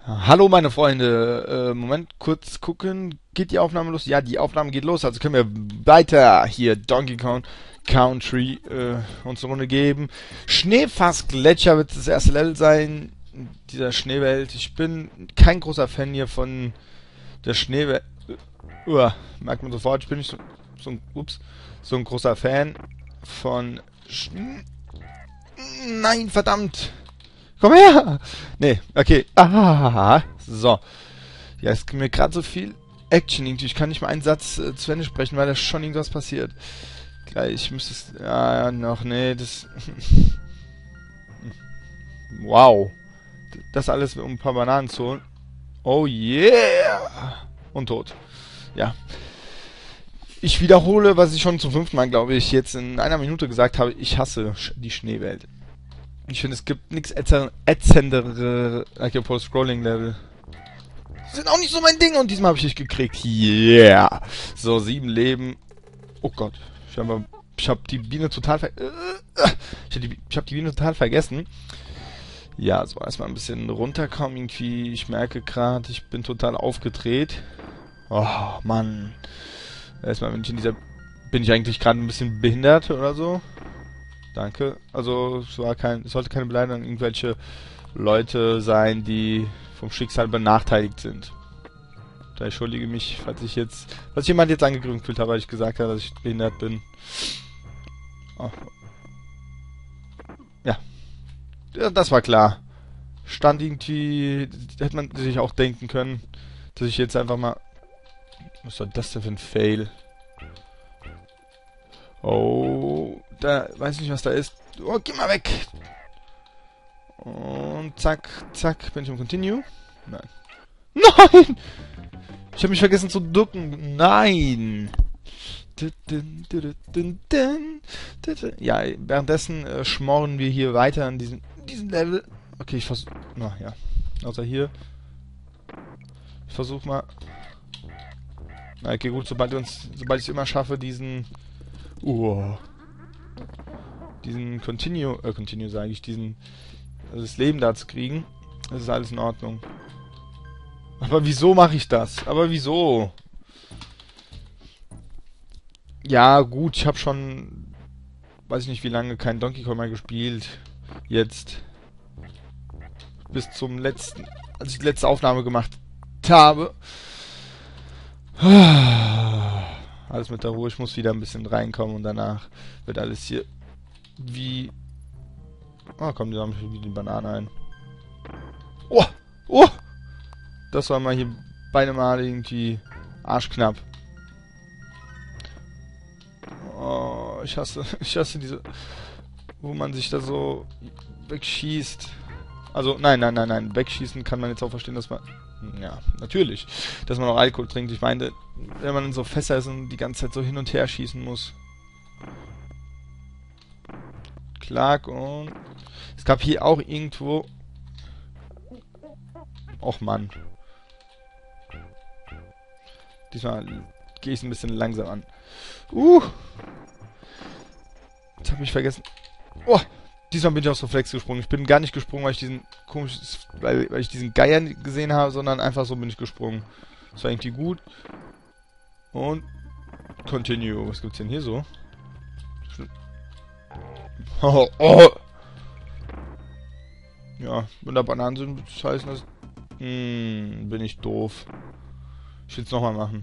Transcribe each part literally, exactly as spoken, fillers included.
Hallo meine Freunde, äh, Moment, kurz gucken, geht die Aufnahme los? Ja, die Aufnahme geht los, also können wir weiter hier Donkey Kong Country äh, uns eine Runde geben. Schneefassgletscher wird das erste Level sein, dieser Schneewelt. Ich bin kein großer Fan hier von der Schneewelt. Uh, merkt man sofort, ich bin nicht so, so, ein, ups, so ein großer Fan von Schne Nein, verdammt! Komm her! Nee, okay. Ah, so. Ja, es gibt mir gerade so viel Action irgendwie. Ich kann nicht mal einen Satz äh, zu Ende sprechen, weil da schon irgendwas passiert. Gleich müsste es... Ja, ja, noch, nee, das... Wow. Das alles, um ein paar Bananen zu holen. Oh yeah! Und tot. Ja. Ich wiederhole, was ich schon zum fünften Mal, glaube ich, jetzt in einer Minute gesagt habe. Ich hasse die Schneewelt. Ich finde, es gibt nichts ätzendere like Post-Scrolling-Level. Sind auch nicht so mein Ding und diesmal habe ich dich gekriegt. Yeah! So, sieben Leben. Oh Gott. Ich habe ich hab die Biene total ver... Ich habe die, hab die Biene total vergessen. Ja, so erstmal ein bisschen runterkommen irgendwie. Ich merke gerade, ich bin total aufgedreht. Oh, Mann. Erstmal bin ich in dieser... Bin ich eigentlich gerade ein bisschen behindert oder so? Danke. Also es war kein, es sollte keine Beleidigung an irgendwelche Leute sein, die vom Schicksal benachteiligt sind. Da entschuldige mich, falls ich jetzt, falls jemand jetzt angegriffen fühlt habe, weil ich gesagt habe, dass ich behindert bin. Oh. Ja. Ja, das war klar. Stand irgendwie, hätte man sich auch denken können, dass ich jetzt einfach mal... Was war das denn für ein Fail? Oh, da weiß ich nicht, was da ist. Oh, geh mal weg! Und zack, zack, bin ich im Continue? Nein. Nein! Ich habe mich vergessen zu ducken. Nein! Ja, währenddessen äh, schmoren wir hier weiter an diesem, diesem Level. Okay, ich versuche... Na ja, außer hier. Ich versuche mal... Na, okay, gut, sobald wir uns, sobald ich es immer schaffe, diesen... Uh, diesen Continue, äh, Continue sage ich, diesen, also das Leben da zu kriegen, das ist alles in Ordnung. Aber wieso mache ich das? Aber wieso? Ja, gut, ich habe schon, weiß ich nicht wie lange, keinen Donkey Kong mehr gespielt. Jetzt. Bis zum letzten, als ich die letzte Aufnahme gemacht habe. Alles mit der Ruhe, ich muss wieder ein bisschen reinkommen und danach wird alles hier wie... Ah, komm, die haben wieder die Banane ein. Oh! Oh! Das war mal hier beide Male irgendwie arschknapp. Oh, ich hasse, ich hasse diese... Wo man sich da so wegschießt. Also, nein, nein, nein, nein. Wegschießen kann man jetzt auch verstehen, dass man... Ja, natürlich. Dass man auch Alkohol trinkt. Ich meine, wenn man in so Fässer ist und die ganze Zeit so hin und her schießen muss. Clark und... Es gab hier auch irgendwo... Och Mann. Diesmal gehe ich es ein bisschen langsam an. Uh! Jetzt habe ich vergessen... Oh! Diesmal bin ich aufs Reflex gesprungen. Ich bin gar nicht gesprungen, weil ich diesen komischen, weil, weil ich diesen Geier gesehen habe, sondern einfach so bin ich gesprungen. Das war irgendwie gut. Und Continue. Was gibt's denn hier so? Oh, oh. Ja, wenn da Bananen sind, das heißt, dass... Hm, bin ich doof. Ich will es nochmal machen.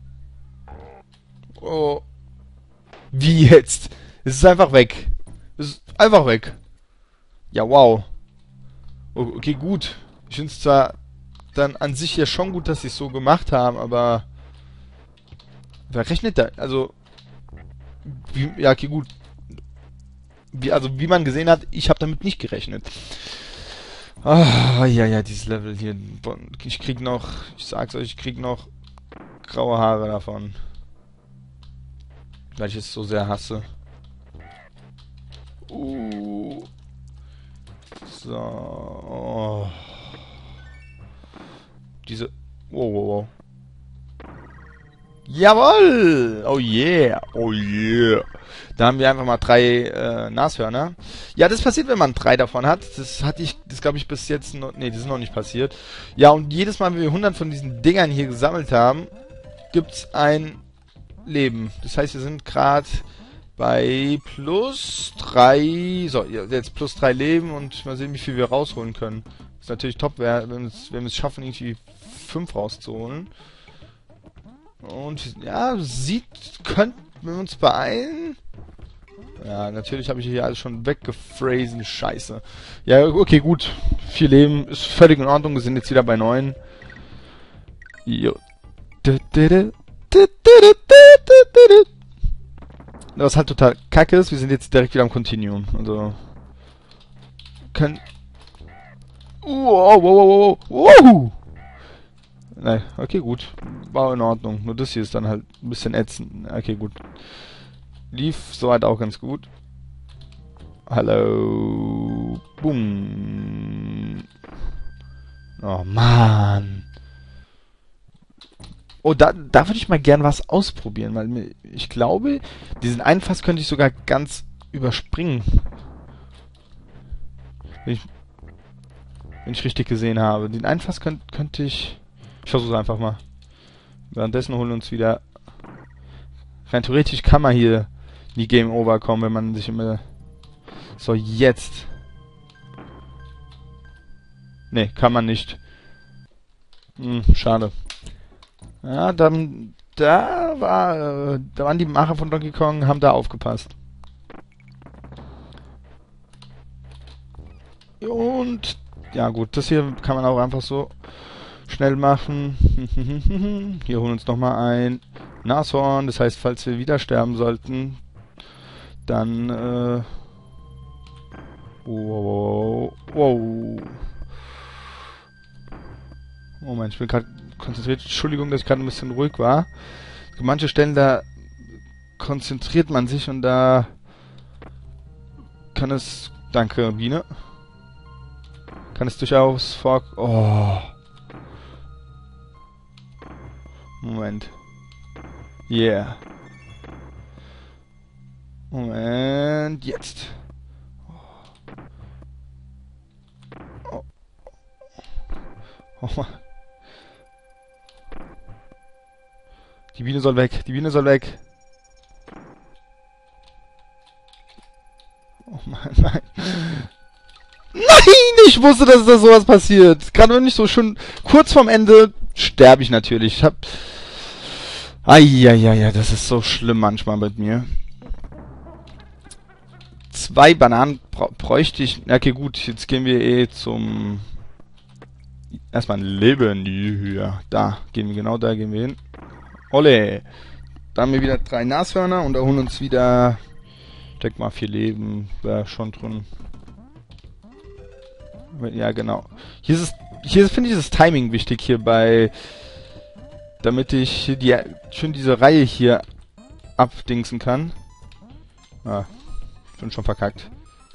Oh. Wie jetzt? Es ist einfach weg. Es ist einfach weg. Ja, wow. Okay, gut. Ich finde es zwar dann an sich ja schon gut, dass sie es so gemacht haben, aber... Wer rechnet da? Also... Wie, ja, okay, gut. Wie, also, wie man gesehen hat, ich habe damit nicht gerechnet. Ah, ja, ja, dieses Level hier. Ich krieg noch... Ich sag's euch, ich krieg noch graue Haare davon. Weil ich es so sehr hasse. Uh. So. Oh. Diese... Wow, wow, wow. Jawoll! Oh yeah! Oh yeah! Da haben wir einfach mal drei äh, Nashörner. Ja, das passiert, wenn man drei davon hat. Das hatte ich, das glaube ich bis jetzt noch, nee, das ist noch nicht passiert. Ja, und jedes Mal, wenn wir hundert von diesen Dingern hier gesammelt haben, gibt's ein Leben. Das heißt, wir sind gerade bei plus drei, so, jetzt plus drei Leben und mal sehen, wie viel wir rausholen können. Das ist natürlich top, wenn wir es, wenn wir es schaffen, irgendwie fünf rauszuholen. Und ja, sieht, könnten wir uns beeilen. Ja, natürlich habe ich hier alles schon weggefräsen. Scheiße. Ja, okay, gut. Vier Leben ist völlig in Ordnung. Wir sind jetzt wieder bei neun. Jo. Was halt total kacke ist, wir sind jetzt direkt wieder am Continuum. Also. Können. Wow, wow, wow, wow, wow. Nein, okay, gut. War in Ordnung. Nur das hier ist dann halt ein bisschen ätzend. Okay, gut. Lief soweit auch ganz gut. Hallo. Boom. Oh, Mann. Oh, da, da würde ich mal gern was ausprobieren, weil mir, ich glaube, diesen einen Fass könnte ich sogar ganz überspringen. Wenn ich, wenn ich richtig gesehen habe. Den einen Fass könnt, könnte ich... Ich versuche einfach mal. Währenddessen holen wir uns wieder... Rein theoretisch kann man hier in die Game Over kommen, wenn man sich immer... So, jetzt. Ne, kann man nicht. Hm, schade. Ja, dann... Da war... Äh, da waren die Macher von Donkey Kong, haben da aufgepasst. Und... Ja gut, das hier kann man auch einfach so... schnell machen. Hier holen wir uns nochmal ein Nashorn. Das heißt, falls wir wieder sterben sollten, dann äh wow, wow. Moment, ich bin gerade konzentriert. Entschuldigung, dass ich gerade ein bisschen ruhig war. Manche Stellen, da konzentriert man sich und da kann es... Danke, Biene. Kann es durchaus vor... Oh... Moment. Yeah. Moment. Jetzt. Oh. Oh. Die Biene soll weg. Die Biene soll weg. Oh Mann, nein. Nein! Ich wusste, dass da sowas passiert. Gerade wenn ich so schon kurz vorm Ende sterbe ich natürlich. Ich hab... Eieiei, das ist so schlimm manchmal mit mir. Zwei Bananen bräuchte ich... Okay, gut, jetzt gehen wir eh zum... Erstmal ein Leben. Ja, da gehen wir, genau da gehen wir hin. Olle! Da haben wir wieder drei Nashörner und da holen uns wieder... Ich denke mal, vier Leben wäre schon drin. Ja, genau. Hier ist es... Hier finde ich das Timing wichtig hier bei... Damit ich die, schön diese Reihe hier abdingsen kann. Ah, bin schon verkackt.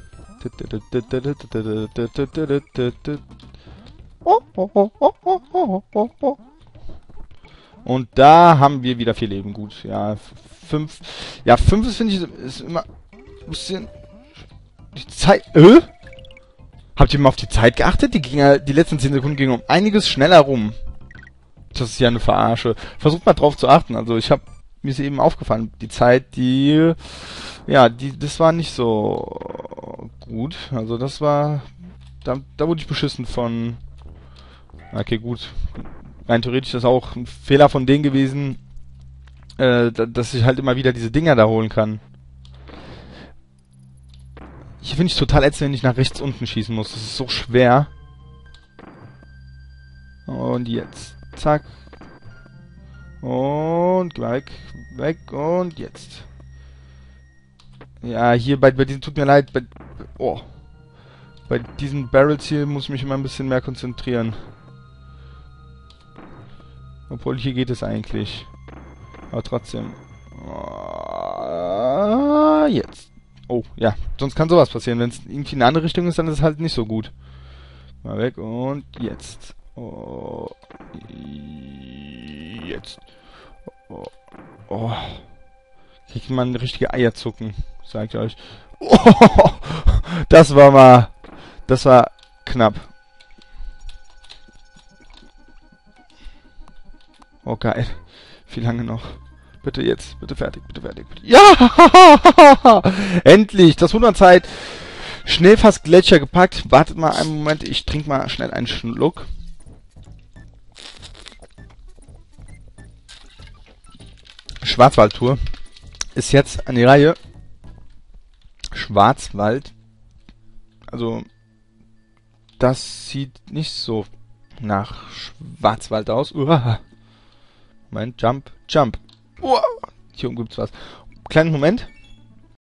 Und da haben wir wieder vier Leben. Gut, ja, fünf. Ja, fünf ist, finde ich, ist immer ein bisschen... Die Zeit... Äh? Habt ihr mal auf die Zeit geachtet? Die ging ja, die letzten zehn Sekunden gingen um einiges schneller rum. Das ist ja eine Verarsche. Versucht mal drauf zu achten. Also ich habe mir ist eben aufgefallen, die Zeit, die ja, die das war nicht so gut. Also das war da, da wurde ich beschissen von. Okay, gut. Rein theoretisch ist das auch ein Fehler von denen gewesen, äh, dass ich halt immer wieder diese Dinger da holen kann. Hier finde ich total ätzend, wenn ich nach rechts unten schießen muss. Das ist so schwer. Und jetzt. Zack. Und weg. Weg. Und jetzt. Ja, hier bei, bei diesen, tut mir leid, bei, oh. Bei diesen Barrels hier muss ich mich immer ein bisschen mehr konzentrieren. Obwohl, hier geht es eigentlich. Aber trotzdem. Oh, jetzt. Oh, ja. Sonst kann sowas passieren. Wenn es irgendwie in eine andere Richtung ist, dann ist es halt nicht so gut. Mal weg. Und jetzt. Oh. Jetzt. Oh. Oh. Kriegt man richtige Eierzucken, sag ich euch. Oh, das war mal... Das war knapp. Oh, geil. Wie lange noch? Bitte jetzt. Bitte fertig. Bitte fertig. Bitte. Ja! Endlich! Das hundert-Zeit Schnellfass-Gletscher gepackt. Wartet mal einen Moment. Ich trinke mal schnell einen Schluck. Schwarzwaldtour ist jetzt an die Reihe. Schwarzwald. Also, das sieht nicht so nach Schwarzwald aus. Uah. Moment, Jump, Jump. Uah. Hier oben gibt's was. Kleinen Moment.